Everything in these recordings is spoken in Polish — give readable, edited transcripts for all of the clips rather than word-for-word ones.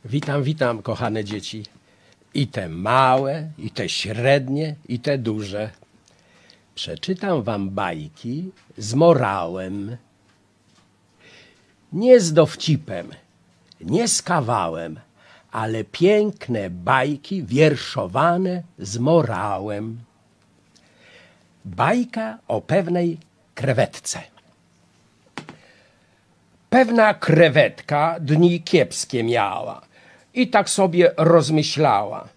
Witam, witam, kochane dzieci. I te małe, i te średnie, i te duże. Przeczytam wam bajki z morałem. Nie z dowcipem, nie z kawałem, ale piękne bajki wierszowane z morałem. Bajka o pewnej krewetce. Pewna krewetka dni kiepskie miała i tak sobie rozmyślała.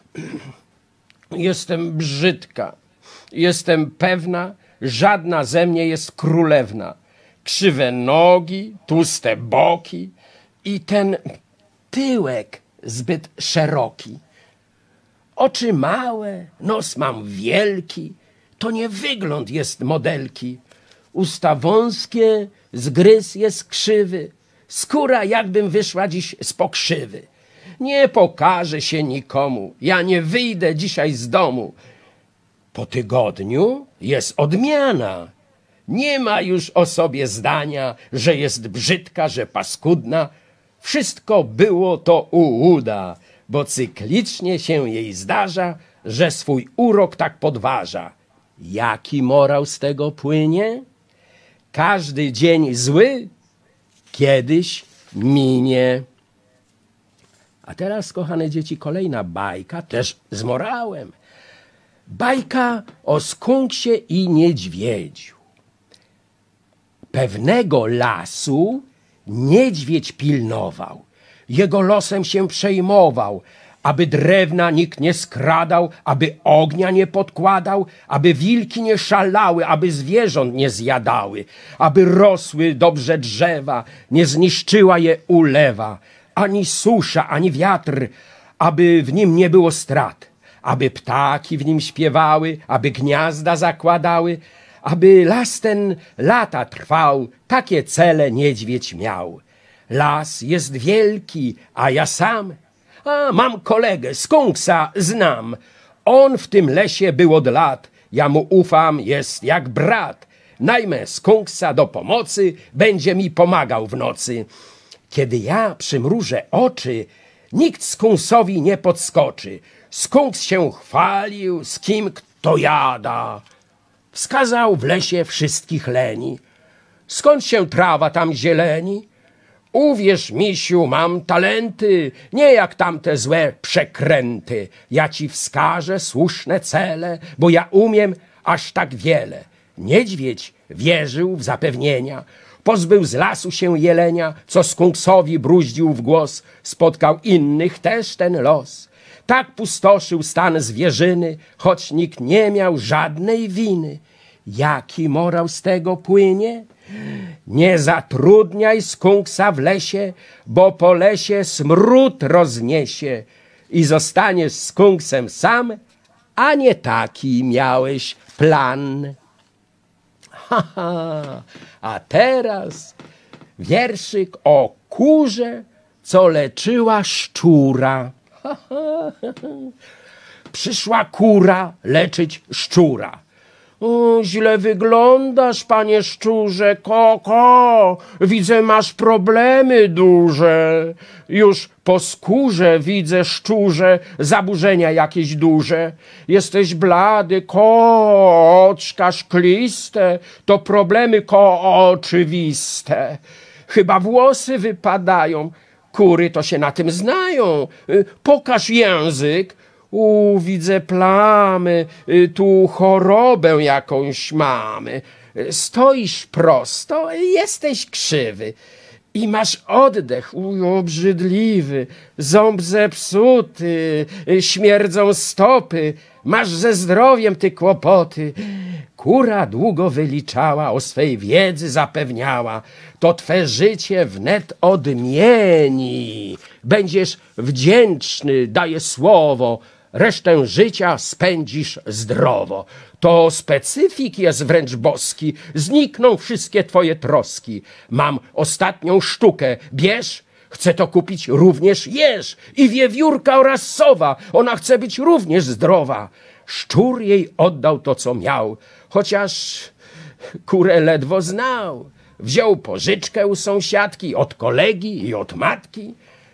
Jestem brzydka, jestem pewna, żadna ze mnie jest królewna. Krzywe nogi, tłuste boki i ten tyłek zbyt szeroki. Oczy małe, nos mam wielki, to nie wygląd jest modelki. Usta wąskie, zgryz jest krzywy, skóra jakbym wyszła dziś z pokrzywy. Nie pokażę się nikomu, ja nie wyjdę dzisiaj z domu. Po tygodniu jest odmiana. Nie ma już o sobie zdania, że jest brzydka, że paskudna. Wszystko było to ułuda, bo cyklicznie się jej zdarza, że swój urok tak podważa. Jaki morał z tego płynie? Każdy dzień zły kiedyś minie. A teraz, kochane dzieci, kolejna bajka, też z morałem. Bajka o skunksie i niedźwiedziu. Pewnego lasu niedźwiedź pilnował. Jego losem się przejmował, aby drewna nikt nie skradał, aby ognia nie podkładał, aby wilki nie szalały, aby zwierząt nie zjadały, aby rosły dobrze drzewa, nie zniszczyła je ulewa, ani susza, ani wiatr, aby w nim nie było strat, aby ptaki w nim śpiewały, aby gniazda zakładały, aby las ten lata trwał, takie cele niedźwiedź miał. Las jest wielki, a ja sam mam kolegę, skunksa znam. On w tym lesie był od lat. Ja mu ufam, jest jak brat. Najmę skunksa do pomocy, będzie mi pomagał w nocy. Kiedy ja przymrużę oczy, nikt skunksowi nie podskoczy. Skunks się chwalił, z kim kto jada. Wskazał w lesie wszystkich leni. Skąd się trawa tam zieleni? Uwierz, misiu, mam talenty, nie jak tamte złe przekręty. Ja ci wskażę słuszne cele, bo ja umiem aż tak wiele. Niedźwiedź wierzył w zapewnienia, pozbył z lasu się jelenia, co skunksowi bruździł w głos, spotkał innych też ten los. Tak pustoszył stan zwierzyny, choć nikt nie miał żadnej winy. Jaki morał z tego płynie? Nie zatrudniaj skunksa w lesie, bo po lesie smród rozniesie i zostaniesz skunksem sam, a nie taki miałeś plan. A teraz wierszyk o kurze, co leczyła szczura. Przyszła kura leczyć szczura. O, źle wyglądasz, panie szczurze, koko, widzę, masz problemy duże. Już po skórze widzę, szczurze, zaburzenia jakieś duże. Jesteś blady, oczka szkliste, to problemy oczywiste. Chyba włosy wypadają, kury to się na tym znają. Pokaż język. Widzę plamy, tu chorobę jakąś mamy. Stoisz prosto, jesteś krzywy i masz oddech obrzydliwy, ząb zepsuty, śmierdzą stopy, masz ze zdrowiem ty kłopoty. Kura długo wyliczała, o swej wiedzy zapewniała, to twe życie wnet odmieni. Będziesz wdzięczny, daję słowo, resztę życia spędzisz zdrowo. To specyfik jest wręcz boski, znikną wszystkie twoje troski. Mam ostatnią sztukę, bierz, chcę to kupić, również jesz. I wiewiórka oraz sowa, ona chce być również zdrowa. Szczur jej oddał to, co miał, chociaż kurę ledwo znał. Wziął pożyczkę u sąsiadki, od kolegi i od matki.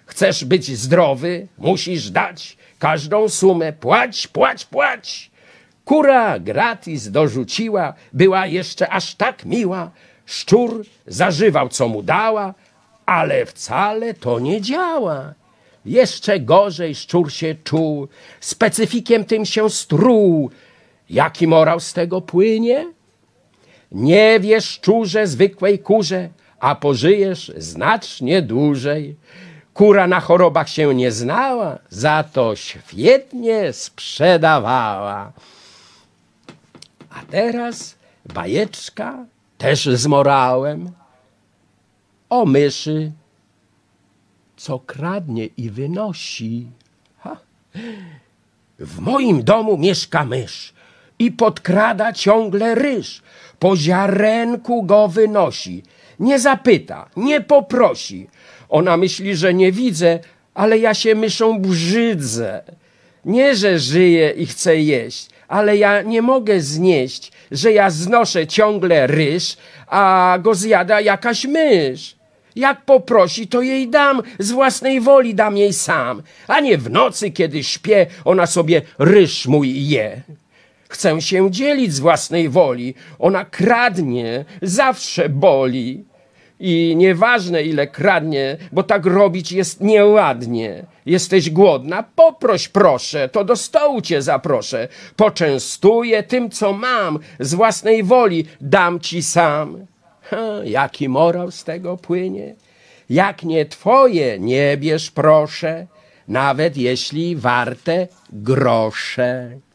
Chcesz być zdrowy, musisz dać każdą sumę, płać, płać, płać. Kura gratis dorzuciła, była jeszcze aż tak miła. Szczur zażywał, co mu dała, ale wcale to nie działa. Jeszcze gorzej szczur się czuł, specyfikiem tym się struł. Jaki morał z tego płynie? Nie wiesz, szczurze, zwykłej kurze, a pożyjesz znacznie dłużej. Kura na chorobach się nie znała, za to świetnie sprzedawała. A teraz bajeczka, też z morałem, o myszy, co kradnie i wynosi. W moim domu mieszka mysz i podkrada ciągle ryż. Po ziarenku go wynosi. Nie zapyta, nie poprosi. Ona myśli, że nie widzę, ale ja się myszą brzydzę. Nie, że żyję i chcę jeść, ale ja nie mogę znieść, że ja znoszę ciągle ryż, a go zjada jakaś mysz. Jak poprosi, to jej dam, z własnej woli dam jej sam, a nie w nocy, kiedy śpię, ona sobie ryż mój je. Chcę się dzielić z własnej woli, ona kradnie, zawsze boli. I nieważne ile kradnie, bo tak robić jest nieładnie. Jesteś głodna? Poproś proszę, to do stołu cię zaproszę. Poczęstuję tym, co mam, z własnej woli dam ci sam. Jaki morał z tego płynie? Jak nie twoje, nie bierz proszę, nawet jeśli warte grosze.